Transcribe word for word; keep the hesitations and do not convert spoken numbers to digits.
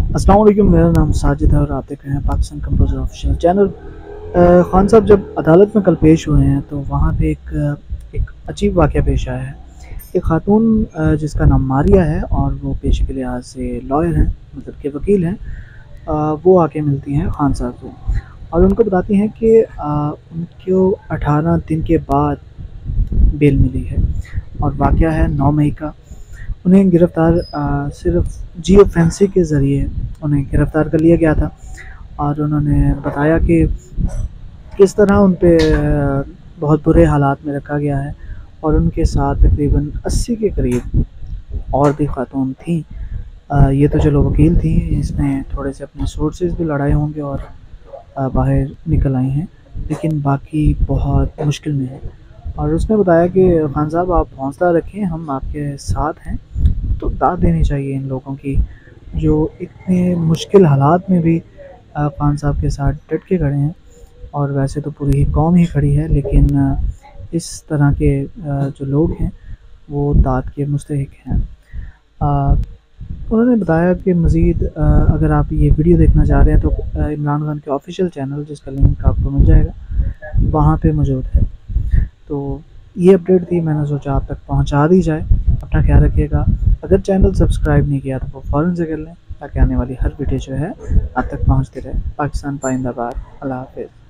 अस्सलाम वालेकुम, मेरा नाम साजिद है और आप देख रहे हैं पाकिस्तान कंपोज़र ऑफिशियल चैनल। अ, खान साहब जब अदालत में कल पेश हुए हैं तो वहाँ पे एक एक अजीब वाक़या पेश आया है। एक खातून अ, जिसका नाम मारिया है और वो पेशे के लिहाज से लॉयर हैं, मतलब के वकील हैं। अ, वो आके मिलती हैं खान साहब को और उनको बताती हैं कि अ, उनको अठारह दिन के बाद बेल मिली है और वाक़या है नौ मई का। उन्हें गिरफ़्तार अ, सिर्फ़ जियो फैंसी के ज़रिए उन्हें गिरफ़्तार कर लिया गया था और उन्होंने बताया कि किस तरह उन पे अ, बहुत बुरे हालात में रखा गया है और उनके साथ तकरीबन अस्सी के करीब और भी खातून थीं। अ, ये तो चलो वकील थी, इसने थोड़े से अपने सोर्सेज़ भी लड़ाए होंगे और अ, बाहर निकल आई हैं, लेकिन बाकी बहुत मुश्किल में हैं। और उसने बताया कि खान साहब आप हौसला रखें, हम आपके साथ हैं। तो दाद देनी चाहिए इन लोगों की, जो इतने मुश्किल हालात में भी अ, खान साहब के साथ डट के खड़े हैं और वैसे तो पूरी ही कौम ही खड़ी है, लेकिन अ, इस तरह के अ, जो लोग हैं, वो दाद के मुस्तहिक हैं। अ, उन्होंने बताया कि मज़ीद अ, अगर आप ये वीडियो देखना चाह रहे हैं तो अ, इमरान खान के ऑफ़िशियल चैनल जिसका लिंक आपको मिल जाएगा, वहाँ पे मौजूद है। तो ये अपडेट थी, मैंने सोचा आप तक पहुँचा दी जाए। अपना ख्याल रखिएगा। अगर चैनल सब्सक्राइब नहीं किया तो वो फ़ौरन से कर लें ताकि आने वाली हर वीडियो जो है आप तक पहुँचती रहे। पाकिस्तान पाइंदाबाद। अल्लाह हाफ़िज़।